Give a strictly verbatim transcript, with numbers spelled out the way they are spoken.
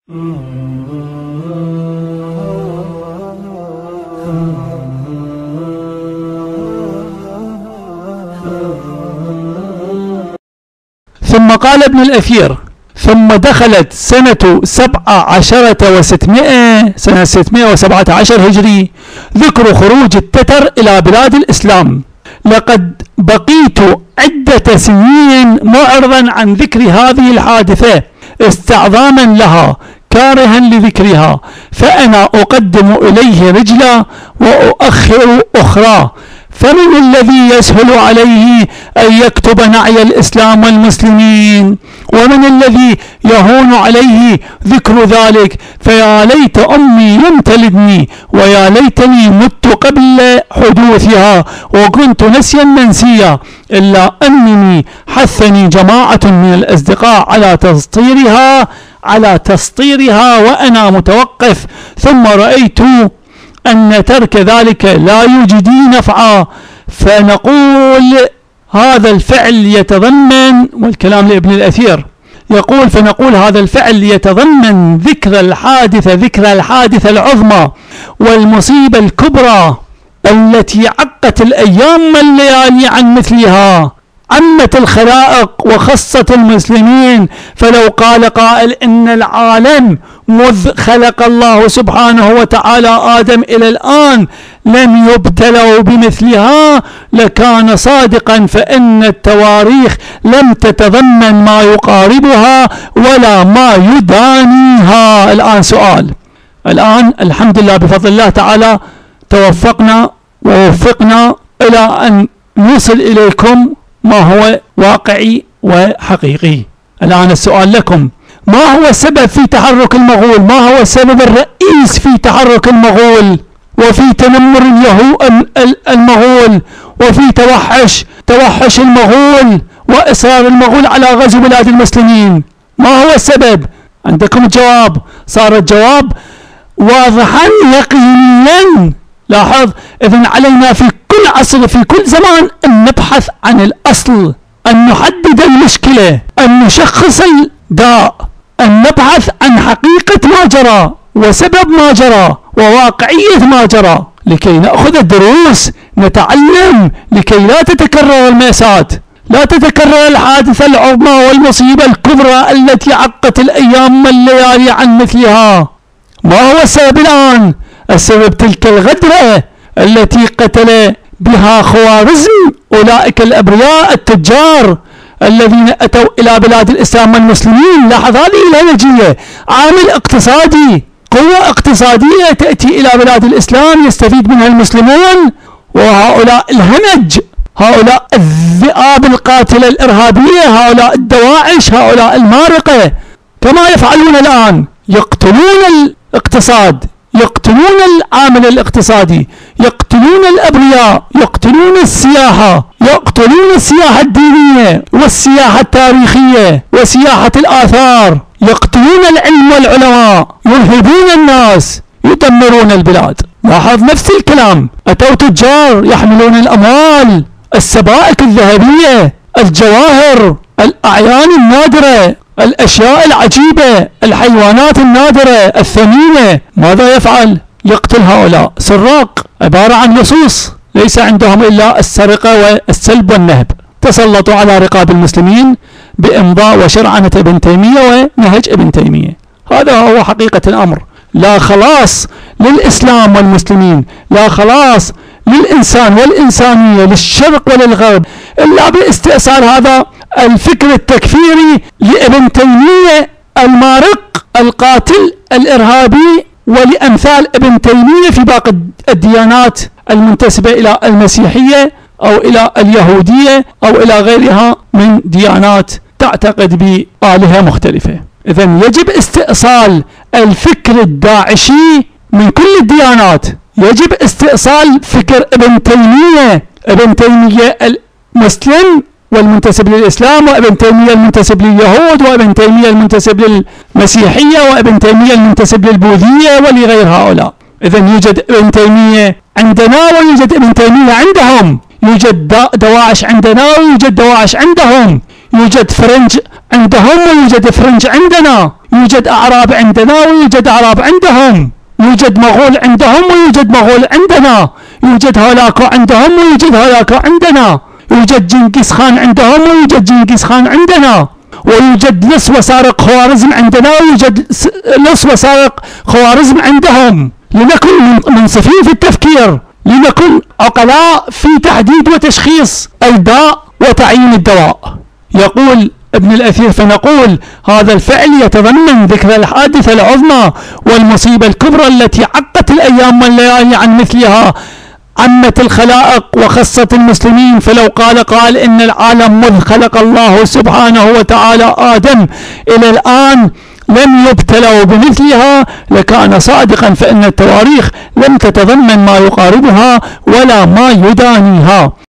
ثم قال ابن الأثير: ثم دخلت سنة سبع عشرة وستمائة سنة ستمائة وسبعة عشر هجري ذكر خروج التتر إلى بلاد الإسلام. لقد بقيت عدة سنين معرضا عن ذكر هذه الحادثة استعظاما لها كارها لذكرها، فأنا أقدم إليه رجلا وأؤخر أخرى، فمن الذي يسهل عليه أن يكتب نعي الإسلام والمسلمين، ومن الذي يهون عليه ذكر ذلك؟ فيا ليت أمي لم تلدني، ويا ليتني مت قبل حدوثها وكنت نسيا منسيا، إلا أنني حثني جماعة من الأصدقاء على تسطيرها على تسطيرها وأنا متوقف، ثم رأيت أن ترك ذلك لا يجدي نفعا، فنقول هذا الفعل يتضمن، والكلام لابن الأثير يقول: فنقول هذا الفعل يتضمن ذكر الحادثة ذكر الحادثة العظمى والمصيبة الكبرى التي عقت الأيام والليالي عن مثلها، عمت الخلائق وخصت المسلمين. فلو قال قائل إن العالم مذ خلق الله سبحانه وتعالى آدم إلى الآن لم يبتلوا بمثلها لكان صادقا، فإن التواريخ لم تتضمن ما يقاربها ولا ما يدانيها. الآن سؤال، الآن الحمد لله بفضل الله تعالى توفقنا ووفقنا إلى أن نوصل إليكم ما هو واقعي وحقيقي. الآن السؤال لكم: ما هو السبب في تحرك المغول؟ ما هو السبب الرئيس في تحرك المغول وفي تنمر اليهود المغول وفي توحش توحش المغول وإصرار المغول على غزو بلاد المسلمين؟ ما هو السبب؟ عندكم الجواب. صار الجواب واضحا يقينيا. لاحظ، إذن علينا في كل عصر في كل زمان أن نبحث عن الأصل، أن نحدد المشكلة، أن نشخص الداء، أن نبحث عن حقيقة ما جرى وسبب ما جرى وواقعية ما جرى لكي نأخذ الدروس، نتعلم، لكي لا تتكرر المأساة، لا تتكرر الحادثة العظمى والمصيبة الكبرى التي عقت الأيام والليالي عن مثلها. ما هو السبب الآن؟ السبب تلك الغدرة التي قتل بها خوارزم أولئك الأبرياء التجار الذين أتوا إلى بلاد الإسلام والمسلمين. لاحظ هذه الهمجية، عامل اقتصادي، قوة اقتصادية تأتي إلى بلاد الإسلام يستفيد منها المسلمون، وهؤلاء الهمج، هؤلاء الذئاب القاتلة الإرهابية، هؤلاء الدواعش، هؤلاء المارقة كما يفعلون الآن، يقتلون الاقتصاد، يقتلون العامل الاقتصادي، يقتلون الأبرياء، يقتلون السياحة، يقتلون السياحة الدينية والسياحة التاريخية وسياحة الآثار، يقتلون العلم والعلماء، يرهبون الناس، يدمرون البلاد. لاحظ نفس الكلام، أتوا تجار يحملون الأموال، السبائك الذهبية، الجواهر، الأعيان النادرة، الأشياء العجيبة، الحيوانات النادرة الثمينة. ماذا يفعل؟ يقتل هؤلاء. سراق عبارة عن لصوص ليس عندهم إلا السرقة والسلب والنهب، تسلطوا على رقاب المسلمين بإمضاء وشرعنة ابن تيمية ونهج ابن تيمية. هذا هو حقيقة الأمر. لا خلاص للإسلام والمسلمين، لا خلاص للإنسان والإنسانية، للشرق وللغرب، إلا باستئصال هذا الفكر التكفيري لابن تيمية المارق القاتل الإرهابي ولأمثال ابن تيمية في باقي الديانات المنتسبة إلى المسيحية أو إلى اليهودية أو إلى غيرها من ديانات تعتقد بآلهة مختلفة. إذن يجب استئصال الفكر الداعشي من كل الديانات، يجب استئصال فكر ابن تيمية ابن تيمية المسلم والمنتسب للإسلام، وابن تيمية المنتسب لليهود، وابن تيمية المنتسب للمسيحية، وابن تيمية المنتسب للبوذية ولغير هؤلاء. إذن يوجد ابن تيمية عندنا ويوجد ابن تيمية عندهم، يوجد دواعش عندنا ويوجد دواعش عندهم، يوجد فرنج عندهم ويوجد فرنج عندنا، يوجد أعراب عندنا ويوجد أعراب عندهم، يوجد مغول عندهم ويوجد مغول عندنا، يوجد هولاكو عندهم ويوجد هولاكو عندنا، يوجد جنكيز خان عندهم ويوجد جنكيز خان عندنا، ويوجد لص وسارق خوارزم عندنا ويوجد لص وسارق خوارزم عندهم. لنكن منصفين في التفكير، لنكن عقلاء في تحديد وتشخيص الداء وتعيين الدواء. يقول ابن الأثير: فنقول هذا الفعل يتضمن ذكر الحادثة العظمى والمصيبة الكبرى التي عقت الأيام والليالي عن مثلها عمت الخلائق وخصت المسلمين. فلو قال قال إن العالم مذ خلق الله سبحانه وتعالى آدم إلى الآن لم يبتلوا بمثلها لكان صادقا، فإن التواريخ لم تتضمن ما يقاربها ولا ما يدانيها.